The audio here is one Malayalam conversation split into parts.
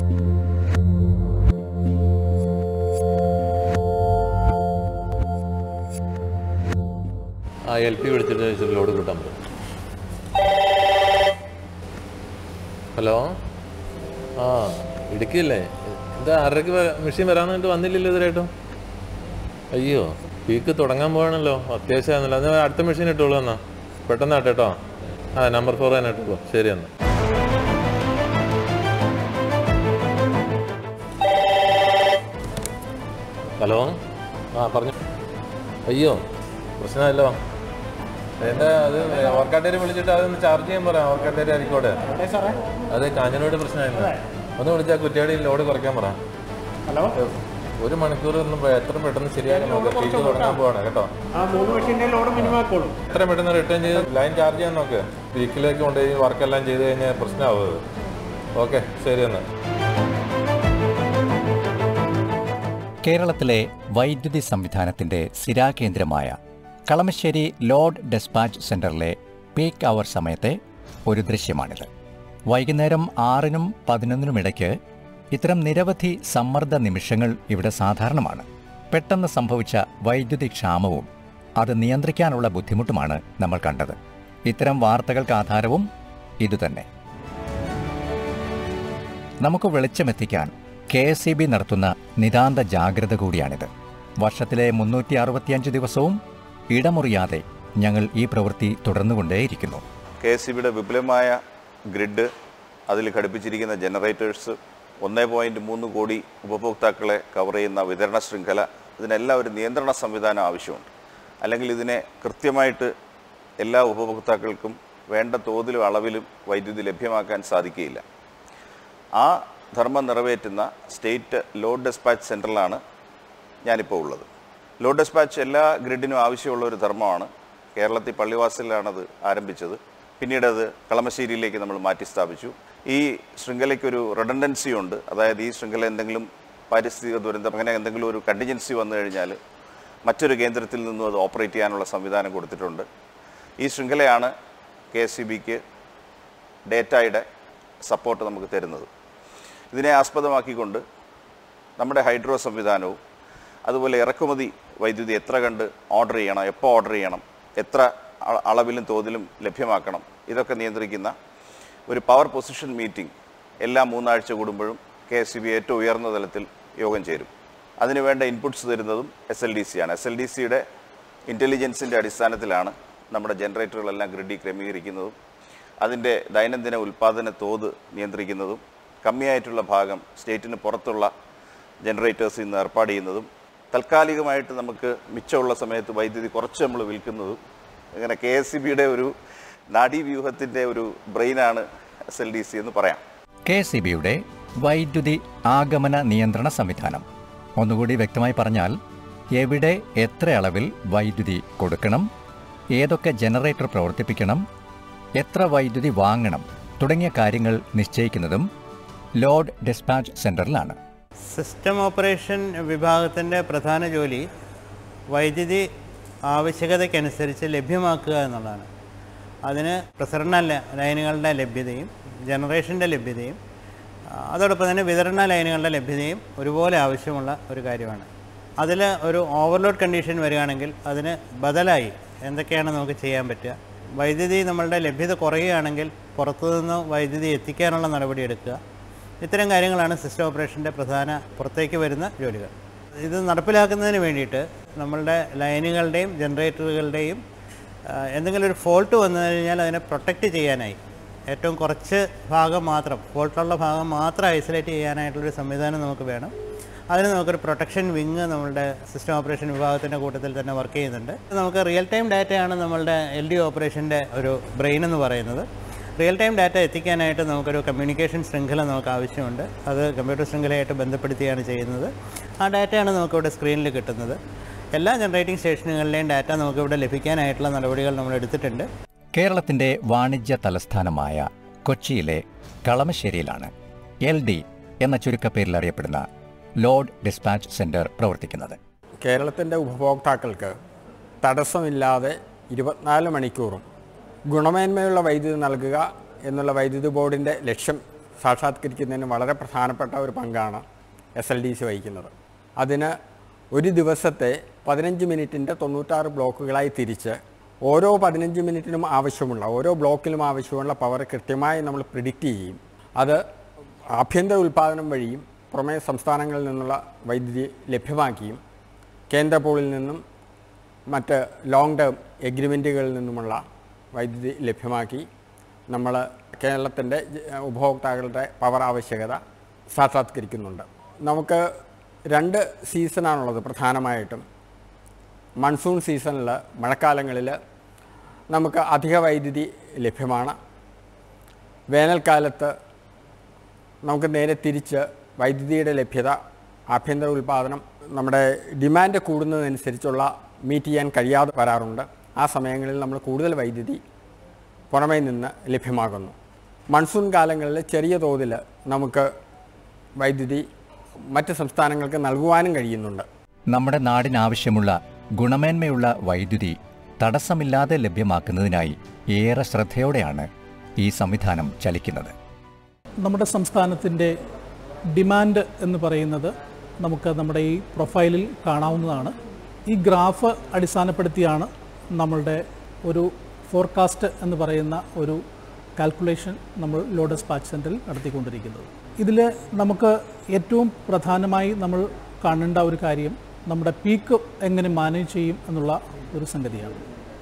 ആ LP വിളിച്ചിട്ട് ലോഡ് കിട്ടാൻ പറ്റും. ഹലോ, ആ ഇടുക്കിയല്ലേ? എന്താ 6:30 മെഷീൻ വരാമെന്നിട്ട് വന്നില്ലല്ലോ ഇതുവരെയായിട്ടും? അയ്യോ, പീക്ക് തുടങ്ങാൻ പോകണല്ലോ, അത്യാവശ്യമായിരുന്നല്ലോ. അത് അടുത്ത മെഷീൻ ഇട്ടോളൂ എന്നാ, പെട്ടെന്നാട്ടെ കേട്ടോ. ആ നമ്പർ 4 തന്നെ ഇട്ടോളൂ. ശരി എന്നാ. ഹലോ, ആ പറഞ്ഞു. അയ്യോ പ്രശ്നമല്ലോ. എൻ്റെ അത് വർക്കാട്ടേരി വിളിച്ചിട്ട് അതൊന്ന് ചാർജ് ചെയ്യാൻ പറയാം. വർക്കാട്ടേരി ആയിരിക്കോട്ടെ. അതെ, കാഞ്ഞനോട് പ്രശ്നമായിരുന്നു. ഒന്ന് വിളിച്ചാൽ കുറ്റിയാടി ലോഡ് കുറയ്ക്കാൻ പറ. ഹലോ, 1 മണിക്കൂർ എത്ര പെട്ടെന്ന് ശരിയാക്കാൻ നോക്കുക. പീക്ക് തുടങ്ങാൻ പോവാണ് കേട്ടോ. എത്ര പെട്ടെന്ന് റിട്ടേൺ ചെയ്ത് ലൈൻ ചാർജ് ചെയ്യാൻ നോക്ക്. പീക്കിലേക്ക് കൊണ്ടുപോയി വർക്കെല്ലാം ചെയ്ത് കഴിഞ്ഞാൽ പ്രശ്നമാവുന്നത്. ഓക്കെ, ശരി എന്നാൽ. കേരളത്തിലെ വൈദ്യുതി സംവിധാനത്തിൻ്റെ സ്ഥിരാകേന്ദ്രമായ കളമശ്ശേരി ലോഡ് ഡെസ്പാച്ച് സെന്ററിലെ പീക്ക് അവർ സമയത്തെ ഒരു ദൃശ്യമാണിത്. വൈകുന്നേരം 6-നും 11-നും ഇടയ്ക്ക് ഇത്തരം നിരവധി സമ്മർദ്ദ നിമിഷങ്ങൾ ഇവിടെ സാധാരണമാണ്. പെട്ടെന്ന് സംഭവിച്ച വൈദ്യുതി ക്ഷാമവും അത് നിയന്ത്രിക്കാനുള്ള ബുദ്ധിമുട്ടുമാണ് നമ്മൾ കണ്ടത്. ഇത്തരം വാർത്തകൾക്ക് ആധാരവും ഇതുതന്നെ. നമുക്ക് വെളിച്ചമെത്തിക്കാൻ KSEB നടത്തുന്ന നിതാന്ത ജാഗ്രത കൂടിയാണിത്. വർഷത്തിലെ 365 ദിവസവും ഇടമുറിയാതെ ഞങ്ങൾ ഈ പ്രവൃത്തി തുടർന്നുകൊണ്ടേയിരിക്കുന്നു. KSEBയുടെ വിപുലമായ ഗ്രിഡ്, അതിൽ ഘടിപ്പിച്ചിരിക്കുന്ന ജനറേറ്റേഴ്സ്, 1.3 കോടി ഉപഭോക്താക്കളെ കവർ ചെയ്യുന്ന വിതരണ ശൃംഖല, ഇതിനെല്ലാം ഒരു നിയന്ത്രണ സംവിധാനം ആവശ്യമുണ്ട്. അല്ലെങ്കിൽ ഇതിനെ കൃത്യമായിട്ട് എല്ലാ ഉപഭോക്താക്കൾക്കും വേണ്ട തോതിലും അളവിലും വൈദ്യുതി ലഭ്യമാക്കാൻ സാധിക്കുകയില്ല. ആ ധർമ്മം നിറവേറ്റുന്ന സ്റ്റേറ്റ് ലോഡ് ഡെസ്പാച്ച് സെൻറ്ററിലാണ് ഞാനിപ്പോൾ ഉള്ളത്. ലോഡ് ഡെസ്പാച്ച് എല്ലാ ഗ്രിഡിനും ആവശ്യമുള്ള ഒരു ധർമ്മമാണ്. കേരളത്തിൽ പള്ളിവാസലിലാണത് ആരംഭിച്ചത്. പിന്നീട് അത് കളമശ്ശേരിയിലേക്ക് നമ്മൾ മാറ്റി സ്ഥാപിച്ചു. ഈ ശൃംഖലയ്ക്കൊരു റിഡൻഡൻസി ഉണ്ട്. അതായത് ഈ ശൃംഖല എന്തെങ്കിലും പാരിസ്ഥിതിക ദുരന്തം അങ്ങനെ എന്തെങ്കിലും ഒരു കണ്ടിജൻസി വന്നു കഴിഞ്ഞാൽ മറ്റൊരു കേന്ദ്രത്തിൽ നിന്നും അത് ഓപ്പറേറ്റ് ചെയ്യാനുള്ള സംവിധാനം കൊടുത്തിട്ടുണ്ട്. ഈ ശൃംഖലയാണ് KSEBക്ക് ഡേറ്റയുടെ സപ്പോർട്ട് നമുക്ക് തരുന്നത്. ഇതിനെ ആസ്പദമാക്കിക്കൊണ്ട് നമ്മുടെ ഹൈഡ്രോ സംവിധാനവും അതുപോലെ ഇറക്കുമതി വൈദ്യുതി എത്ര കണ്ട് ഓർഡർ ചെയ്യണം, എപ്പോൾ ഓർഡർ ചെയ്യണം, എത്ര അളവിലും തോതിലും ലഭ്യമാക്കണം, ഇതൊക്കെ നിയന്ത്രിക്കുന്ന ഒരു പവർ പൊസിഷൻ മീറ്റിംഗ് എല്ലാ 3 ആഴ്ച കൂടുമ്പോഴും KSEB ഏറ്റവും ഉയർന്ന തലത്തിൽ യോഗം ചേരും. അതിനുവേണ്ട ഇൻപുട്സ് തരുന്നതും SLDC ആണ്. SLDCയുടെ ഇൻ്റലിജൻസിൻ്റെ അടിസ്ഥാനത്തിലാണ് നമ്മുടെ ജനറേറ്ററുകളെല്ലാം ഗ്രിഡിൽ ക്രമീകരിക്കുന്നതും അതിൻ്റെ ദൈനംദിന ഉൽപ്പാദന തോത് നിയന്ത്രിക്കുന്നതും കമ്മിയായിട്ടുള്ള ഭാഗം സ്റ്റേറ്റിന് പുറത്തുള്ള ജനറേറ്റേഴ്സിൽ നിന്ന് ഏർപ്പാട് ചെയ്യുന്നതും താൽക്കാലികമായിട്ട് നമുക്ക് മിച്ചമുള്ള സമയത്ത് വൈദ്യുതി കുറച്ച് നമ്മൾ വിൽക്കുന്നതും. അങ്ങനെ KSEBയുടെ ഒരു നാഡീവ്യൂഹത്തിൻ്റെ ഒരു ബ്രെയിനാണ് SLDC എന്ന് പറയാം. KSEBയുടെ വൈദ്യുതി ആഗമന നിയന്ത്രണ സംവിധാനം ഒന്നുകൂടി വ്യക്തമായി പറഞ്ഞാൽ, എവിടെ എത്ര അളവിൽ വൈദ്യുതി കൊടുക്കണം, ഏതൊക്കെ ജനറേറ്റർ പ്രവർത്തിപ്പിക്കണം, എത്ര വൈദ്യുതി വാങ്ങണം തുടങ്ങിയ കാര്യങ്ങൾ നിശ്ചയിക്കുന്നതും ലോഡ് ഡെസ്പാച്ച് സെന്ററിലാണ്. സിസ്റ്റം ഓപ്പറേഷൻ വിഭാഗത്തിൻ്റെ പ്രധാന ജോലി വൈദ്യുതി ആവശ്യകതയ്ക്കനുസരിച്ച് ലഭ്യമാക്കുക എന്നുള്ളതാണ്. അതിന് പ്രസരണ ലൈനുകളുടെ ലഭ്യതയും ജനറേഷൻ്റെ ലഭ്യതയും അതോടൊപ്പം തന്നെ വിതരണ ലൈനുകളുടെ ലഭ്യതയും ഒരുപോലെ ആവശ്യമുള്ള ഒരു കാര്യമാണ്. അതിൽ ഒരു ഓവർലോഡ് കണ്ടീഷൻ വരികയാണെങ്കിൽ അതിന് ബദലായി എന്തൊക്കെയാണ് നമുക്ക് ചെയ്യാൻ പറ്റുക, വൈദ്യുതി നമ്മളുടെ ലഭ്യത കുറയുകയാണെങ്കിൽ പുറത്തുനിന്ന് വൈദ്യുതി എത്തിക്കാനുള്ള നടപടിയെടുക്കുക. ഇത്തരം കാര്യങ്ങളാണ് സിസ്റ്റം ഓപ്പറേഷൻ്റെ പ്രധാന പുറത്തേക്ക് വരുന്ന ജോലികൾ. ഇത് നടപ്പിലാക്കുന്നതിന് വേണ്ടിയിട്ട് നമ്മളുടെ ലൈനുകളുടെയും ജനറേറ്ററുകളുടെയും എന്തെങ്കിലും ഒരു ഫോൾട്ട് വന്നു കഴിഞ്ഞാൽ അതിനെ പ്രൊട്ടക്റ്റ് ചെയ്യാനായി ഏറ്റവും കുറച്ച് ഭാഗം മാത്രം, ഫോൾട്ടുള്ള ഭാഗം മാത്രം ഐസൊലേറ്റ് ചെയ്യാനായിട്ടുള്ളൊരു സംവിധാനം നമുക്ക് വേണം. അതിന് നമുക്കൊരു പ്രൊട്ടക്ഷൻ വിങ് നമ്മളുടെ സിസ്റ്റം ഓപ്പറേഷൻ വിഭാഗത്തിൻ്റെ കൂട്ടത്തിൽ തന്നെ വർക്ക് ചെയ്യുന്നുണ്ട്. നമുക്ക് റിയൽ ടൈം ഡാറ്റയാണ് നമ്മളുടെ LD ഓപ്പറേഷൻ്റെ ഒരു ബ്രെയിൻ എന്ന് പറയുന്നത്. റിയൽ ടൈം ഡാറ്റ എത്തിക്കാനായിട്ട് നമുക്കൊരു കമ്മ്യൂണിക്കേഷൻ ശൃംഖല നമുക്ക് ആവശ്യമുണ്ട്. അത് കമ്പ്യൂട്ടർ ശൃംഖലയായിട്ട് ബന്ധപ്പെടുത്തിയാണ് ചെയ്യുന്നത്. ആ ഡാറ്റയാണ് നമുക്കിവിടെ സ്ക്രീനിൽ കിട്ടുന്നത്. എല്ലാ ജനറേറ്റിംഗ് സ്റ്റേഷനുകളിലെയും ഡാറ്റ നമുക്കിവിടെ ലഭിക്കാനായിട്ടുള്ള നടപടികൾ നമ്മൾ എടുത്തിട്ടുണ്ട്. കേരളത്തിൻ്റെ വാണിജ്യ തലസ്ഥാനമായ കൊച്ചിയിലെ കളമശ്ശേരിയിലാണ് LD എന്ന ചുരുക്കപ്പേരിൽ അറിയപ്പെടുന്ന ലോഡ് ഡിസ്പാച്ച് സെൻറ്റർ പ്രവർത്തിക്കുന്നത്. കേരളത്തിൻ്റെ ഉപഭോക്താക്കൾക്ക് തടസ്സമില്ലാതെ 24 മണിക്കൂറും ഗുണമേന്മയുള്ള വൈദ്യുതി നൽകുക എന്നുള്ള വൈദ്യുതി ബോർഡിൻ്റെ ലക്ഷ്യം സാക്ഷാത്കരിക്കുന്നതിന് വളരെ പ്രധാനപ്പെട്ട ഒരു പങ്കാണ് SLDC വഹിക്കുന്നത്. അതിന് ഒരു ദിവസത്തെ 15 മിനിറ്റിൻ്റെ 96 ബ്ലോക്കുകളായി തിരിച്ച് ഓരോ 15 മിനിറ്റിനും ആവശ്യമുള്ള ഓരോ ബ്ലോക്കിലും ആവശ്യമുള്ള പവർ കൃത്യമായി നമ്മൾ പ്രിഡിക്റ്റ് ചെയ്യും. അത് ആഭ്യന്തര ഉൽപ്പാദനം വഴിയും പുറമേ സംസ്ഥാനങ്ങളിൽ നിന്നുള്ള വൈദ്യുതി ലഭ്യമാക്കിയും കേന്ദ്ര പൂളിൽ നിന്നും മറ്റ് ലോങ് ടേം എഗ്രിമെൻറ്റുകളിൽ നിന്നുമുള്ള വൈദ്യുതി ലഭ്യമാക്കി നമ്മൾ കേരളത്തിൻ്റെ ഉപഭോക്താക്കളുടെ പവർ ആവശ്യകത സാക്ഷാത്കരിക്കുന്നുണ്ട്. നമുക്ക് 2 സീസണാണുള്ളത് പ്രധാനമായിട്ടും. മൺസൂൺ സീസണിൽ മഴക്കാലങ്ങളിൽ നമുക്ക് അധിക വൈദ്യുതി ലഭ്യമാണ്. വേനൽക്കാലത്ത് നമുക്ക് നേരെ തിരിച്ച് വൈദ്യുതിയുടെ ലഭ്യത, ആഭ്യന്തര ഉൽപ്പാദനം നമ്മുടെ ഡിമാൻഡ് കൂടുന്നതനുസരിച്ചുള്ള മീറ്റ് ചെയ്യാൻ കഴിയാതെ വരാറുണ്ട്. ആ സമയങ്ങളിൽ നമ്മൾ കൂടുതൽ വൈദ്യുതി പുറമേ നിന്ന് ലഭ്യമാകുന്നു. മൺസൂൺ കാലങ്ങളിൽ ചെറിയ തോതിൽ നമുക്ക് വൈദ്യുതി മറ്റ് സംസ്ഥാനങ്ങൾക്ക് നൽകുവാനും കഴിയുന്നുണ്ട്. നമ്മുടെ നാടിനാവശ്യമുള്ള ഗുണമേന്മയുള്ള വൈദ്യുതി തടസ്സമില്ലാതെ ലഭ്യമാക്കുന്നതിനായി ഏറെ ശ്രദ്ധയോടെയാണ് ഈ സംവിധാനം ചലിക്കുന്നത്. നമ്മുടെ സംസ്ഥാനത്തിൻ്റെ ഡിമാൻഡ് എന്ന് പറയുന്നത് നമുക്ക് നമ്മുടെ ഈ പ്രൊഫൈലിൽ കാണാവുന്നതാണ്. ഈ ഗ്രാഫ് അടിസ്ഥാനപ്പെടുത്തിയാണ് നമ്മളുടെ ഒരു ഫോർകാസ്റ്റ് എന്ന് പറയുന്ന ഒരു കാൽക്കുലേഷൻ നമ്മൾ ലോഡ് ഡിസ്പാച്ച് സെൻറ്ററിൽ നടത്തിക്കൊണ്ടിരിക്കുന്നത്. ഇതിൽ നമുക്ക് ഏറ്റവും പ്രധാനമായി നമ്മൾ കാണേണ്ട ഒരു കാര്യം നമ്മുടെ പീക്ക് എങ്ങനെ മാനേജ് ചെയ്യും എന്നുള്ള ഒരു സംഗതിയാണ്.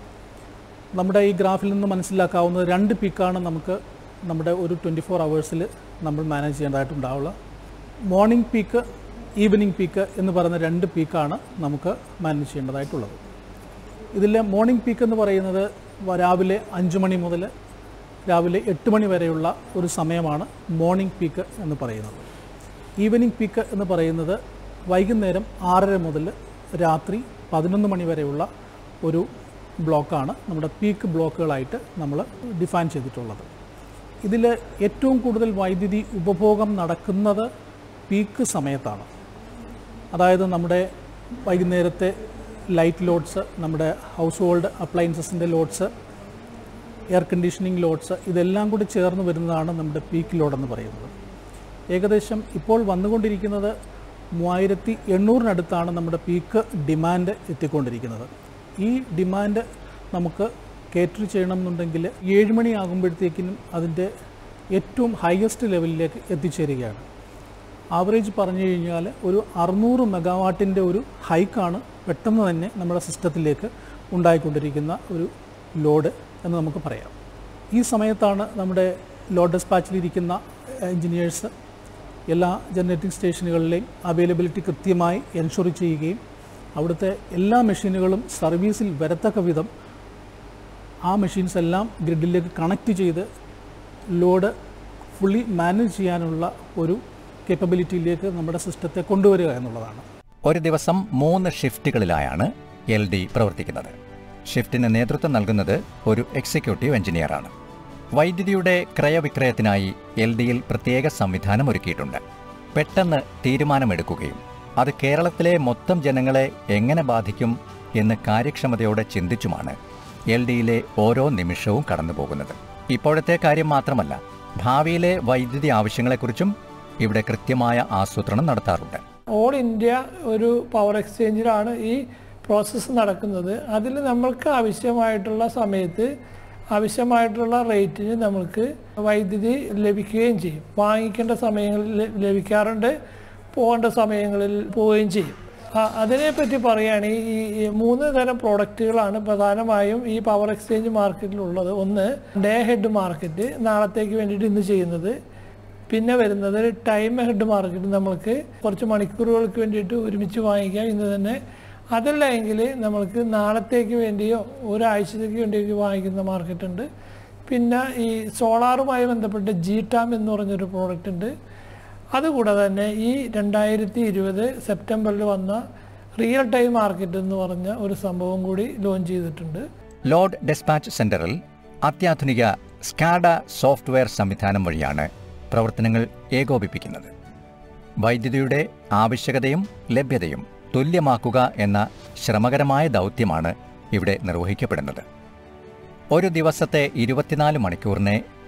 നമ്മുടെ ഈ ഗ്രാഫിൽ നിന്ന് മനസ്സിലാക്കാവുന്നത് 2 പീക്കാണ് നമുക്ക് നമ്മുടെ ഒരു 24 അവേഴ്സിൽ നമ്മൾ മാനേജ് ചെയ്യേണ്ടതായിട്ടുണ്ടാവുക. മോർണിംഗ് പീക്ക്, ഈവനിങ് പീക്ക് എന്ന് പറയുന്ന 2 പീക്കാണ് നമുക്ക് മാനേജ് ചെയ്യേണ്ടതായിട്ടുള്ളത്. ഇതിൽ മോർണിംഗ് പീക്ക് എന്ന് പറയുന്നത് രാവിലെ 5 മണി മുതൽ രാവിലെ 8 മണി വരെയുള്ള ഒരു സമയമാണ് മോർണിംഗ് പീക്ക് എന്ന് പറയുന്നത്. ഈവനിങ് പീക്ക് എന്ന് പറയുന്നത് വൈകുന്നേരം 6:30 മുതൽ രാത്രി 11 മണി വരെയുള്ള ഒരു ബ്ലോക്കാണ് നമ്മുടെ പീക്ക് ബ്ലോക്കുകളായിട്ട് നമ്മൾ ഡിഫൈൻ ചെയ്തിട്ടുള്ളത്. ഇതിൽ ഏറ്റവും കൂടുതൽ വൈദ്യുതി ഉപഭോഗം നടക്കുന്നത് പീക്ക് സമയത്താണ്. അതായത് നമ്മുടെ വൈകുന്നേരത്തെ ലൈറ്റ് ലോഡ്സ്, നമ്മുടെ ഹൗസ് ഹോൾഡ് അപ്ലയൻസസിൻ്റെ ലോഡ്സ്, എയർ കണ്ടീഷനിങ് ലോഡ്സ്, ഇതെല്ലാം കൂടി ചേർന്ന് വരുന്നതാണ് നമ്മുടെ പീക്ക് ലോഡെന്ന് പറയുന്നത്. ഏകദേശം ഇപ്പോൾ വന്നുകൊണ്ടിരിക്കുന്നത് 3800-നടുത്താണ് നമ്മുടെ പീക്ക് ഡിമാൻഡ് എത്തിക്കൊണ്ടിരിക്കുന്നത്. ഈ ഡിമാൻഡ് നമുക്ക് കേറ്റർ ചെയ്യണമെന്നുണ്ടെങ്കിൽ 7 മണിയാകുമ്പോഴത്തേക്കിനും അതിൻ്റെ ഏറ്റവും ഹയസ്റ്റ് ലെവലിലേക്ക് എത്തിച്ചേരുകയാണ്. ആവറേജ് പറഞ്ഞു കഴിഞ്ഞാൽ ഒരു 600 മെഗാവാട്ടിൻ്റെ ഒരു ഹൈക്കാണ് പെട്ടെന്ന് തന്നെ നമ്മുടെ സിസ്റ്റത്തിലേക്ക് ഉണ്ടായിക്കൊണ്ടിരിക്കുന്ന ഒരു ലോഡ് എന്ന് നമുക്ക് പറയാം. ഈ സമയത്താണ് നമ്മുടെ ലോഡ് ഡിസ്പാച്ചിലിരിക്കുന്ന എൻജിനീയേഴ്സ് എല്ലാ ജനറേറ്റിംഗ് സ്റ്റേഷനുകളിലെയും അവൈലബിലിറ്റി കൃത്യമായി എൻഷുർ ചെയ്യുകയും അവിടുത്തെ എല്ലാ മെഷീനുകളും സർവീസിൽ വരത്തക്ക വിധം ആ മെഷീൻസ് എല്ലാം ഗ്രിഡിലേക്ക് കണക്റ്റ് ചെയ്ത് ലോഡ് ഫുള്ളി മാനേജ് ചെയ്യാനുള്ള ഒരു കേപ്പബിലിറ്റിയിലേക്ക് നമ്മുടെ സിസ്റ്റത്തെ കൊണ്ടുവരിക എന്നുള്ളതാണ്. ഒരു ദിവസം 3 ഷിഫ്റ്റുകളിലായാണ് LD പ്രവർത്തിക്കുന്നത്. ഷിഫ്റ്റിന് നേതൃത്വം നൽകുന്നത് ഒരു എക്സിക്യൂട്ടീവ് എഞ്ചിനീയറാണ്. വൈദ്യുതിയുടെ ക്രയവിക്രയത്തിനായി LDയിൽ പ്രത്യേക സംവിധാനം ഒരുക്കിയിട്ടുണ്ട്. പെട്ടെന്ന് തീരുമാനമെടുക്കുകയും അത് കേരളത്തിലെ മൊത്തം ജനങ്ങളെ എങ്ങനെ ബാധിക്കും എന്ന് കാര്യക്ഷമതയോടെ ചിന്തിച്ചുമാണ് LDയിലെ ഓരോ നിമിഷവും കടന്നുപോകുന്നത്. ഇപ്പോഴത്തെ കാര്യം മാത്രമല്ല, ഭാവിയിലെ വൈദ്യുതി ആവശ്യങ്ങളെക്കുറിച്ചും ഇവിടെ കൃത്യമായ ആസൂത്രണം നടത്താറുണ്ട്. ഓൾ ഇന്ത്യ ഒരു പവർ എക്സ്ചേഞ്ചിലാണ് ഈ പ്രോസസ്സ് നടക്കുന്നത്. അതിൽ നമ്മൾക്ക് ആവശ്യമായിട്ടുള്ള സമയത്ത് ആവശ്യമായിട്ടുള്ള റേറ്റിന് നമുക്ക് വൈദ്യുതി ലഭിക്കുകയും ചെയ്യും. വാങ്ങിക്കേണ്ട സമയങ്ങളിൽ ലഭിക്കാറുണ്ട്, പോകേണ്ട സമയങ്ങളിൽ പോവുകയും ചെയ്യും. അതിനെപ്പറ്റി പറയുകയാണെങ്കിൽ ഈ 3 തരം പ്രോഡക്റ്റുകളാണ് പ്രധാനമായും ഈ പവർ എക്സ്ചേഞ്ച് മാർക്കറ്റിലുള്ളത്. ഒന്ന് ഡേ ഹെഡ് മാർക്കറ്റ്, നാളത്തേക്ക് വേണ്ടിയിട്ട് ഇന്ന് ചെയ്യുന്നത്. പിന്നെ വരുന്നത് ടൈം ഹെഡ് മാർക്കറ്റ്, നമ്മൾക്ക് കുറച്ച് മണിക്കൂറുകൾക്ക് വേണ്ടിയിട്ട് ഒരുമിച്ച് വാങ്ങിക്കാം ഇന്ന് തന്നെ. അതല്ല എങ്കിൽ നമ്മൾക്ക് നാളത്തേക്ക് വേണ്ടിയോ ഒരാഴ്ചത്തേക്ക് വേണ്ടിയോ വാങ്ങിക്കുന്ന മാർക്കറ്റ് ഉണ്ട്. പിന്നെ ഈ സോളാറുമായി ബന്ധപ്പെട്ട് GTAM എന്ന് പറഞ്ഞൊരു പ്രോഡക്റ്റ് ഉണ്ട്. അതുകൂടാതെ തന്നെ ഈ 2020 സെപ്റ്റംബറിൽ വന്ന റിയൽ ടൈം മാർക്കറ്റ് എന്ന് പറഞ്ഞ ഒരു സംഭവം കൂടി ലോഞ്ച് ചെയ്തിട്ടുണ്ട്. ലോഡ് ഡിസ്പാച്ച് സെന്ററിൽ അത്യാധുനിക സ്കാഡ സോഫ്റ്റ്വെയർ സംവിധാനം വഴിയാണ് പ്രവർത്തനങ്ങൾ ഏകോപിപ്പിക്കുന്നത്. വൈദ്യുതിയുടെ ആവശ്യകതയും ലഭ്യതയും തുല്യമാക്കുക എന്ന ശ്രമകരമായ ദൗത്യമാണ് ഇവിടെ നിർവഹിക്കപ്പെടുന്നത്. ഒരു ദിവസത്തെ 24 മണിക്കൂറിനെ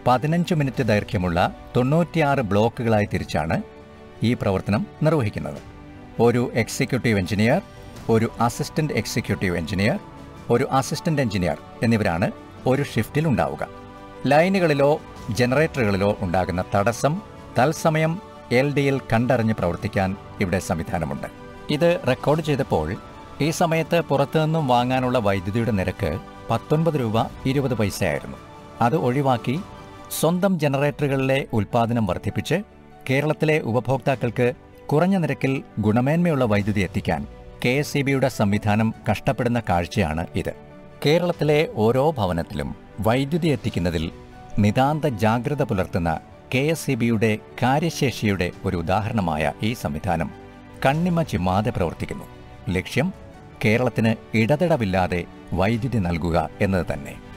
15 മിനിറ്റ് ദൈർഘ്യമുള്ള 96 ബ്ലോക്കുകളായി തിരിച്ചാണ് ഈ പ്രവർത്തനം നിർവഹിക്കുന്നത്. ഒരു എക്സിക്യൂട്ടീവ് എഞ്ചിനീയർ, ഒരു അസിസ്റ്റന്റ് എക്സിക്യൂട്ടീവ് എഞ്ചിനീയർ, ഒരു അസിസ്റ്റന്റ് എഞ്ചിനീയർ എന്നിവരാണ് ഒരു ഷിഫ്റ്റിൽ ഉണ്ടാവുക. ലൈനുകളിലോ ജനറേറ്ററുകളിലോ ഉണ്ടാകുന്ന തടസ്സം തത്സമയം LDയിൽ കണ്ടറിഞ്ഞ് പ്രവർത്തിക്കാൻ ഇവിടെ സംവിധാനമുണ്ട്. ഇത് റെക്കോർഡ് ചെയ്തപ്പോൾ ഈ സമയത്ത് പുറത്തുനിന്നും വാങ്ങാനുള്ള വൈദ്യുതിയുടെ നിരക്ക് 19 രൂപ 20 പൈസയായിരുന്നു. അത് ഒഴിവാക്കി സ്വന്തം ജനറേറ്ററുകളിലെ ഉൽപ്പാദനം വർദ്ധിപ്പിച്ച് കേരളത്തിലെ ഉപഭോക്താക്കൾക്ക് കുറഞ്ഞ നിരക്കിൽ ഗുണമേന്മയുള്ള വൈദ്യുതി എത്തിക്കാൻ KSEBയുടെ സംവിധാനം കഷ്ടപ്പെടുന്ന കാഴ്ചയാണ് ഇത്. കേരളത്തിലെ ഓരോ ഭവനത്തിലും വൈദ്യുതി എത്തിക്കുന്നതിൽ നിതാന്ത ജാഗ്രത പുലർത്തുന്ന KSEBയുടെ കാര്യശേഷിയുടെ ഒരു ഉദാഹരണമായ ഈ സംവിധാനം കണ്ണിമ ചിമ്മാതെ പ്രവർത്തിക്കുന്നു. ലക്ഷ്യം കേരളത്തിന് ഇടതടവില്ലാതെ വൈദ്യുതി നൽകുക എന്നത് തന്നെ.